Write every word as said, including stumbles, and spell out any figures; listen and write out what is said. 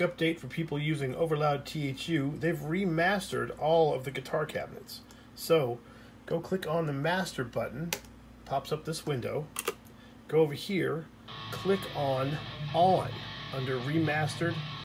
update for people using Overloud T H U. They've remastered all of the guitar cabinets. So, go click on the Master button. Pops up this window. Go over here. Click on On under Remastered